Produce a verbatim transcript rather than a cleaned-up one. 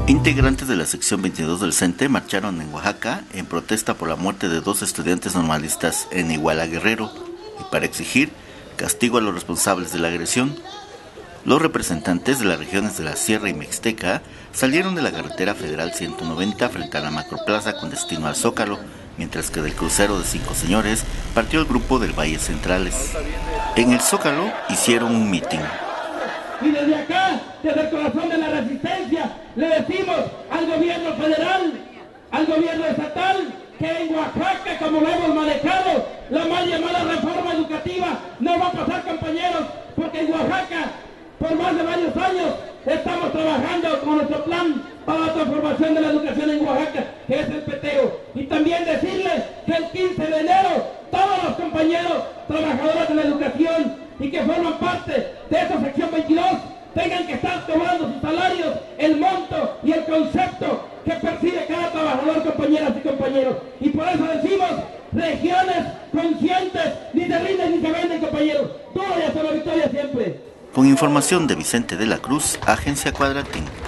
Integrantes de la sección veintidós del CENTE marcharon en Oaxaca en protesta por la muerte de dos estudiantes normalistas en Iguala Guerrero y para exigir castigo a los responsables de la agresión. Los representantes de las regiones de la Sierra y Mixteca salieron de la carretera federal ciento noventa frente a la Macroplaza con destino al Zócalo, mientras que del crucero de Cinco Señores partió el grupo del Valle Centrales. En el Zócalo hicieron un mitin. Y desde acá, desde el corazón de la resistencia, le decimos al gobierno federal, al gobierno estatal, que en Oaxaca, como lo hemos manejado, la mal llamada reforma educativa no va a pasar, compañeros, porque en Oaxaca, por más de varios años, estamos trabajando con nuestro plan para la transformación de la educación en Oaxaca, que es el peteo. Y también decirles que el quince de enero, todos los compañeros trabajadores de la educación y que forman parte de esta sección veintidós tengan que estar cobrando sus salarios, el monto y el concepto que percibe cada trabajador, compañeras y compañeros. Y por eso decimos, regiones conscientes, ni se rinden ni se venden, compañeros. Duro y hasta la victoria siempre. Con información de Vicente de la Cruz, Agencia Cuadratín.